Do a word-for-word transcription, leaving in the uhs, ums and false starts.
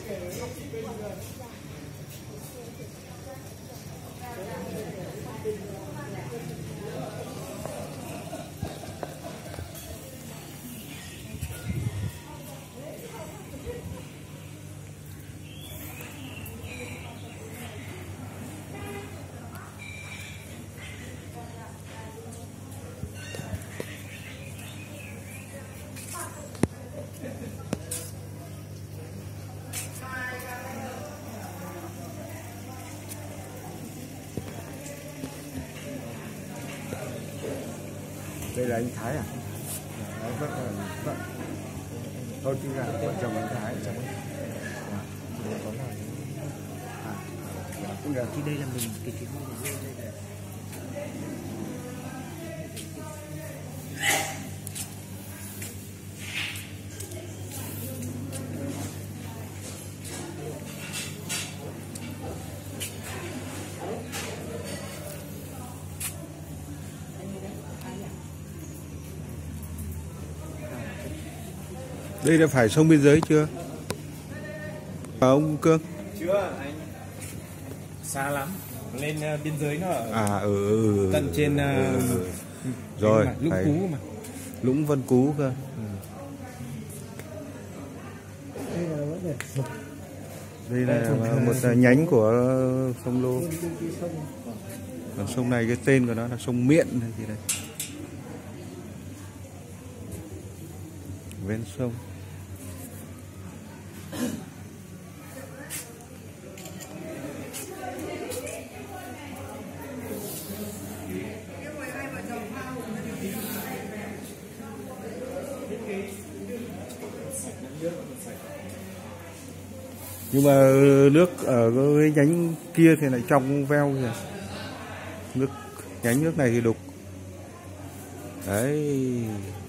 Đây là anh Thái à? Đấy, vâng, vâng. Thôi thì là vợ chồng anh Thái ở trong ấy. Đây có là à, cũng được. Thì đây là mình cái cái mô hình đây là Đây là phải sông biên giới chưa? À, ông Cương? Chưa anh, xa lắm, lên uh, biên giới nó ở à ừ, ừ tận trên uh, ừ. Rồi mà, Lũng phải... Cú mà Lũng Vân Cú cơ. Ừ. Đây là một nhánh của sông Lô. Còn sông này cái tên của nó là sông Miện hay gì đây. Ven sông. Nhưng mà nước ở cái nhánh kia thì lại trong veo kìa. Nước nhánh nước này thì đục. Đấy.